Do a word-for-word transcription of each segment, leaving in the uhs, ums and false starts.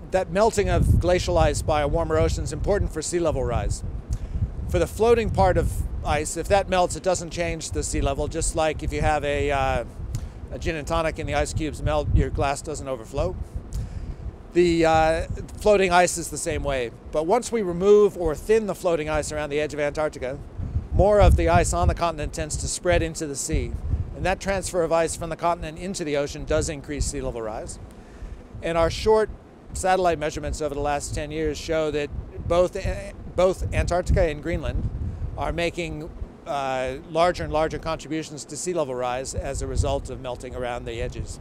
that melting of glacial ice by a warmer ocean is important for sea level rise. For the floating part of ice, if that melts, it doesn't change the sea level, just like if you have a, uh, a gin and tonic and the ice cubes melt, your glass doesn't overflow. The uh, floating ice is the same way, but once we remove or thin the floating ice around the edge of Antarctica, more of the ice on the continent tends to spread into the sea. And that transfer of ice from the continent into the ocean does increase sea level rise. And our short satellite measurements over the last ten years show that both, both Antarctica and Greenland are making uh, larger and larger contributions to sea level rise as a result of melting around the edges.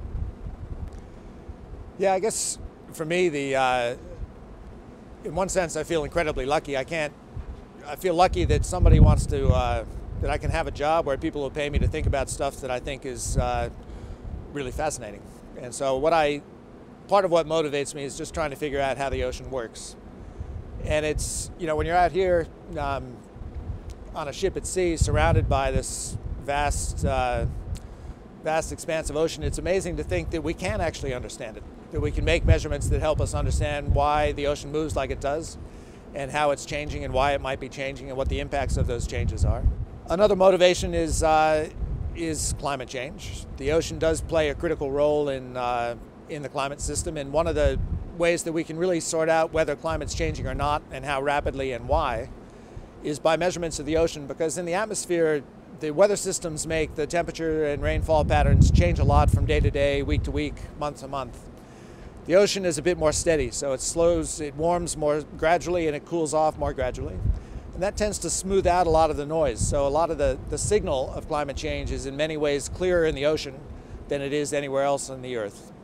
Yeah, I guess for me, the uh, in one sense, I feel incredibly lucky. I can't, I feel lucky that somebody wants to, uh, that I can have a job where people will pay me to think about stuff that I think is uh, really fascinating. And so what I, part of what motivates me is just trying to figure out how the ocean works. And it's, you know, when you're out here um, on a ship at sea, surrounded by this vast, uh, vast expanse of ocean, it's amazing to think that we can actually understand it, that we can make measurements that help us understand why the ocean moves like it does and how it's changing and why it might be changing and what the impacts of those changes are. Another motivation is, uh, is climate change. The ocean does play a critical role in, uh, in the climate system, and one of the ways that we can really sort out whether climate's changing or not and how rapidly and why is by measurements of the ocean, because in the atmosphere the weather systems make the temperature and rainfall patterns change a lot from day to day, week to week, month to month. The ocean is a bit more steady, so it slows, it warms more gradually and it cools off more gradually. And that tends to smooth out a lot of the noise. So a lot of the, the signal of climate change is in many ways clearer in the ocean than it is anywhere else on the Earth.